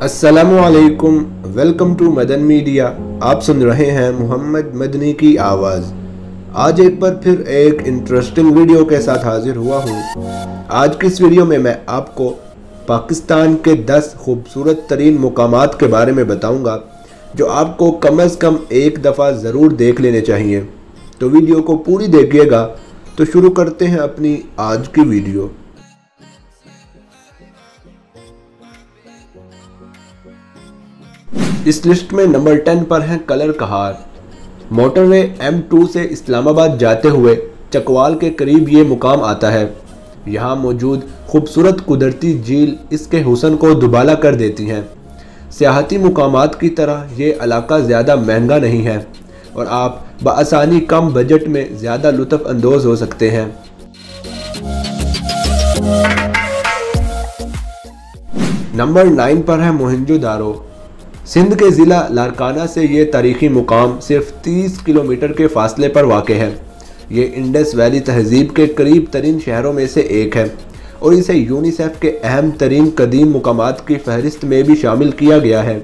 अस्सलामुअलैकुम, welcome to Madan media. आप सुन रहे हैं मोहम्मद मदनी की आवाज़। आज एक बार फिर एक इंटरेस्टिंग वीडियो के साथ हाजिर हुआ हूँ। आज की इस वीडियो में मैं आपको पाकिस्तान के 10 खूबसूरत तरीन मुकामात के बारे में बताऊँगा जो आपको कम से कम एक दफ़ा ज़रूर देख लेने चाहिए। तो वीडियो को पूरी देखिएगा। तो शुरू करते हैं अपनी आज की वीडियो। इस लिस्ट में नंबर 10 पर है कलर कहार। मोटरवे M2 से इस्लामाबाद जाते हुए चकवाल के करीब ये मुकाम आता है। यहाँ मौजूद खूबसूरत कुदरती झील इसके हुस्न को दुबाला कर देती हैं। सियाहती मुकामात की तरह ये इलाका ज़्यादा महंगा नहीं है और आप बआसानी कम बजट में ज़्यादा लुत्फ़ अंदोज़ हो सकते हैं। नंबर 9 पर है मोहनजोदारो। सिंध के ज़िला लारकाना से ये तारीख़ी मुकाम सिर्फ 30 किलोमीटर के फासले पर वाक़े है। ये इंडस वैली तहज़ीब के करीब तरीन शहरों में से एक है और इसे यूनिसेफ के अहम तरीन कदीम मुकामात की फहरिस्त में भी शामिल किया गया है।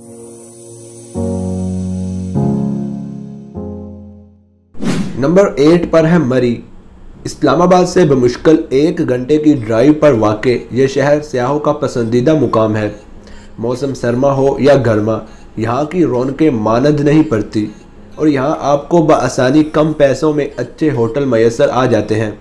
नंबर 8 पर है मरी। इस्लामाबाद से बमुश्किल 1 घंटे की ड्राइव पर वाक़े ये शहर सयाहों का पसंदीदा मुकाम है। मौसम सरमा हो या गर्मा, यहाँ की रौनकें मानद नहीं पड़ती और यहाँ आपको बआसानी कम पैसों में अच्छे होटल मैसर आ जाते हैं।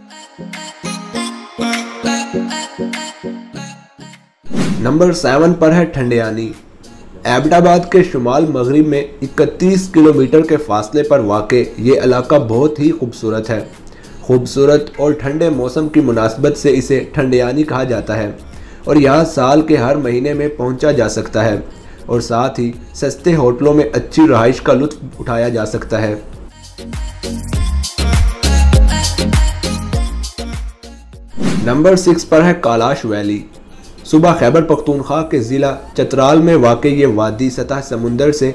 नंबर 7 पर है ठंडियानी। एबटाबाद के शुमाल मगरिब में 31 किलोमीटर के फासले पर वाक़े ये इलाका बहुत ही खूबसूरत है। खूबसूरत और ठंडे मौसम की मुनासबत से इसे ठंडियानी कहा जाता है और यहाँ साल के हर महीने में पहुँचा जा सकता है और साथ ही सस्ते होटलों में अच्छी रहाइश का लुत्फ़ उठाया जा सकता है। नंबर 6 पर है कालाश वैली। सूबा खैबर पख्तूनख्वा के ज़िला चतराल में वाक़ ये वादी सतह समुंदर से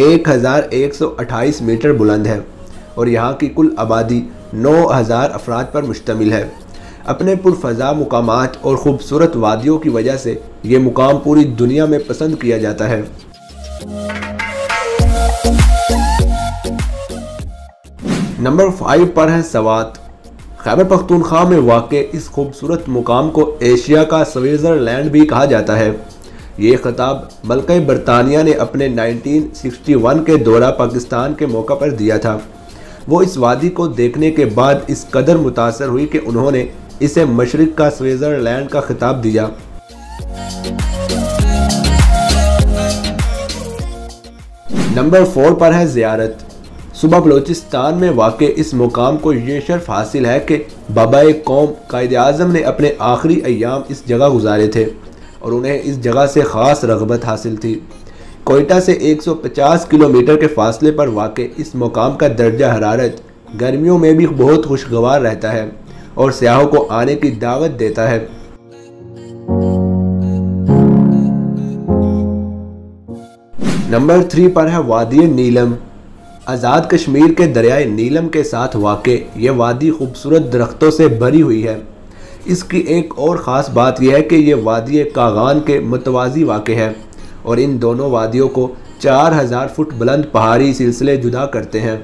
1128 मीटर बुलंद है और यहाँ की कुल आबादी 9000 अफराद पर मुश्तमिल है। अपने पुरफ़ज़ा मुकामात और ख़ूबसूरत वादियों की वजह से ये मुकाम पूरी दुनिया में पसंद किया जाता है। नंबर 5 पर है सवात। खैबर पख्तूनख्वा में वाक़े इस खूबसूरत मुकाम को एशिया का स्विट्ज़रलैंड भी कहा जाता है। ये खिताब मलका बरतानिया ने अपने 1961 के दौरा पाकिस्तान के मौका पर दिया था। वो इस वादी को देखने के बाद इस कदर मुतासर हुई कि उन्होंने इसे मशरिक़ का स्विट्ज़रलैंड का खिताब दिया। नंबर 4 पर है ज़ियारत। सूबा बलोचिस्तान में वाक़े इस मुकाम को ये शर्फ हासिल है कि बाबाए कौम कायद आज़म ने अपने आखिरी अय्याम इस जगह गुजारे थे और उन्हें इस जगह से ख़ास रग़बत हासिल थी। कोयटा से 150 किलोमीटर के फासले पर वाक़े इस मुकाम का दर्जा हरारत गर्मियों में भी बहुत खुशगवार रहता है और सयाहों को आने की दावत देता है। नंबर 3 पर है वादी नीलम। आज़ाद कश्मीर के दरियाए नीलम के साथ वाक़े ये वादी खूबसूरत दरख्तों से भरी हुई है। इसकी एक और ख़ास बात यह है कि ये वादी कागान के मुतवाज़ी वाक़े है और इन दोनों वादियों को 4000 फुट बुलंद पहाड़ी सिलसिले जुदा करते हैं।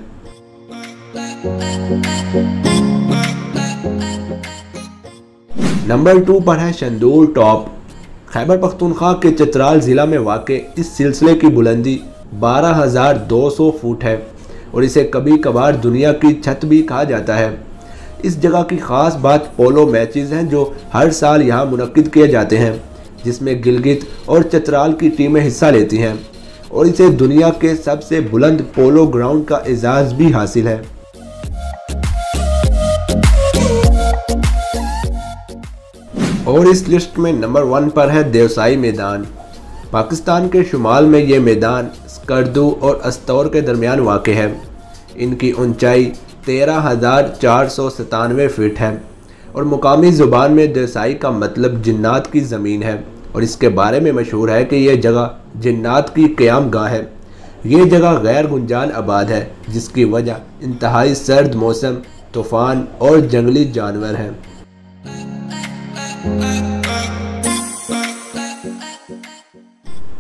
नंबर 2 पर है शंदूर टॉप। खैबर पख्तूनख्वा के चतराल ज़िला में वाक़े इस सिलसिले की बुलंदी 12200 फुट है और इसे कभी कभार दुनिया की छत भी कहा जाता है। इस जगह की ख़ास बात पोलो मैचेस हैं जो हर साल यहाँ मुनक्किद किए जाते हैं, जिसमें गिलगित और चतराल की टीमें हिस्सा लेती हैं और इसे दुनिया के सबसे बुलंद पोलो ग्राउंड का एजाज़ भी हासिल है। और इस लिस्ट में नंबर 1 पर है देवसाई मैदान। पाकिस्तान के शुमाल में ये मैदान स्कर्दू और अस्तौर के दरमियान वाक़ है। इनकी ऊंचाई 13,497 फीट है और मुकामी ज़ुबान में देवसाई का मतलब जिन्नात की ज़मीन है और इसके बारे में मशहूर है कि यह जगह जिन्नात की क़याम गाह है। ये जगह गैर गुंजान आबाद है जिसकी वजह इंतहाई सर्द मौसम, तूफ़ान और जंगली जानवर हैं।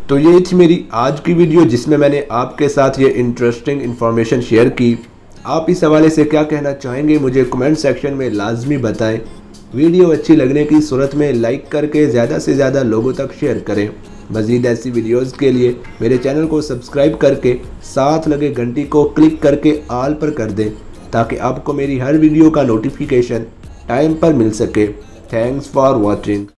तो ये थी मेरी आज की वीडियो जिसमें मैंने आपके साथ ये इंटरेस्टिंग इन्फॉर्मेशन शेयर की। आप इस हवाले से क्या कहना चाहेंगे मुझे कमेंट सेक्शन में लाजमी बताएं। वीडियो अच्छी लगने की सूरत में लाइक करके ज़्यादा से ज़्यादा लोगों तक शेयर करें। मज़ीद ऐसी वीडियोस के लिए मेरे चैनल को सब्सक्राइब करके साथ लगे घंटी को क्लिक करके ऑल पर कर दें ताकि आपको मेरी हर वीडियो का नोटिफिकेशन टाइम पर मिल सके। Thanks for watching.